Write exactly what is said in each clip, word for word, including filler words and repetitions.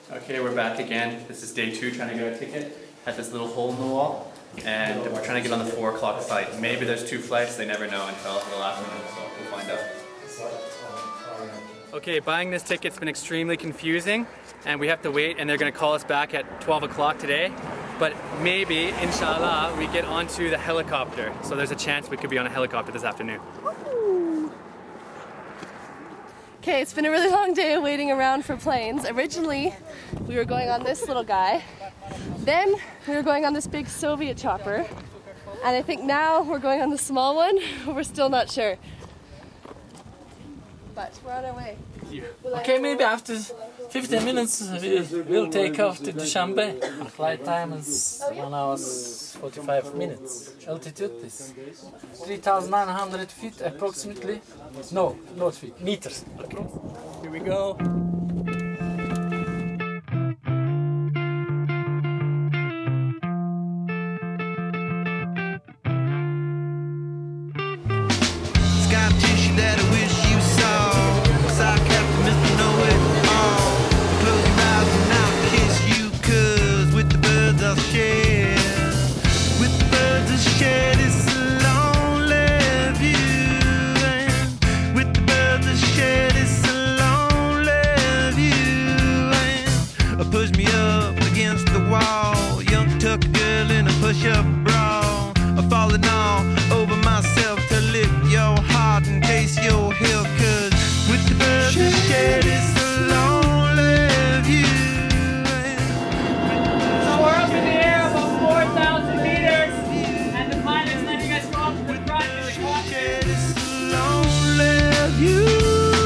Okay, we're back again. This is day two, trying to get a ticket. Has this little hole in the wall, and we're trying to get on the four o'clock flight. Maybe there's two flights. They never know until the last minute, so we'll find out. Okay, buying this ticket's been extremely confusing, and we have to wait, and they're going to call us back at twelve o'clock today. But maybe, inshallah, we get onto the helicopter. So there's a chance we could be on a helicopter this afternoon. Okay, it's been a really long day of waiting around for planes. Originally, we were going on this little guy. Then, we were going on this big Soviet chopper. And I think now we're going on the small one. We're still not sure. But we're on our way. Okay, maybe after fifteen minutes we'll, we'll take off to Dushanbe. Flight time is one hour forty-five minutes. Altitude is three thousand nine hundred feet approximately. No, not feet, meters. Okay, here we go. Push me up against the wall, young tuck girl in a push-up bra. I'm falling all over myself to lift your heart in case you're here. Cause with the birds that shed, it's a lonely view. So we're up in the air about four thousand meters, and the pilot's letting us go up to the front in the cockpit. It's a lonely view.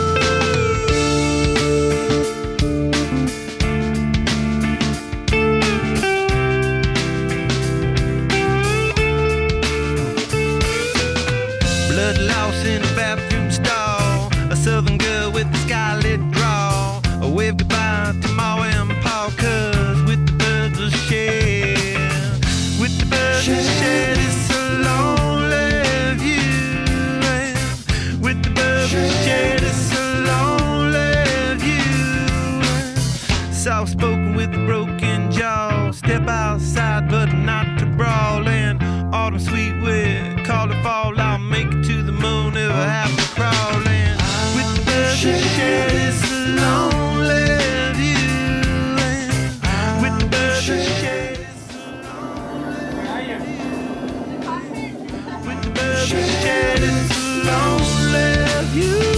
Lost in a bathroom stall, a southern girl with a scarlet draw. A wave goodbye to Ma and Pa, cause with the birds of shed, with the birds of shed, it's a lonely view. And with the birds of shed, it's a lonely view. Soft spoken with a broken jaw, step outside but not to brawl. And autumn sweet with call it fall, I'll make it to the moon if I have to crawl in. With the birds that shed, it's a lonely view. And with the birds that shed, it's a lonely view. With the birds that shed, it's a lonely view.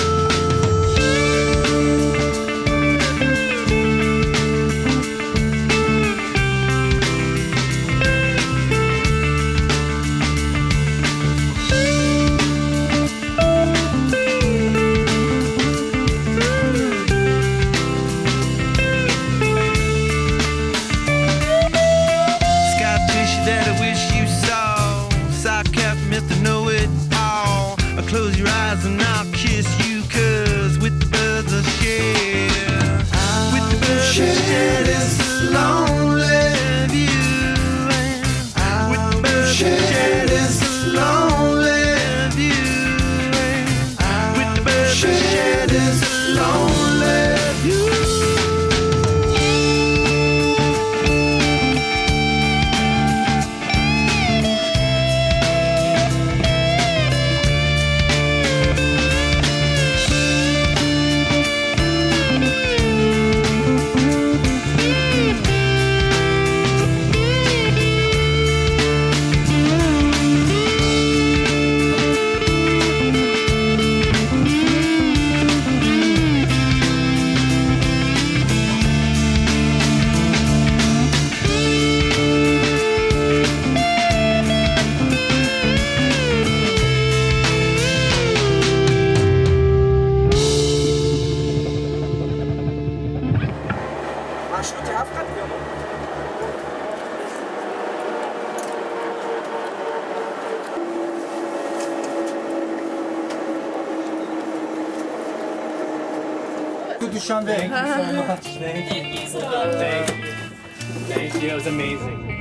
Close your eyes and I'll kiss you, cause with the birds of shed, with the birds of shed, it's a lonely view. And with the birds of shed, it's a lonely view. And with the birds of shed, it's a lonely view. To Dushanbe. Thank you so much. Thank you. Thank you. Thank you. It was amazing.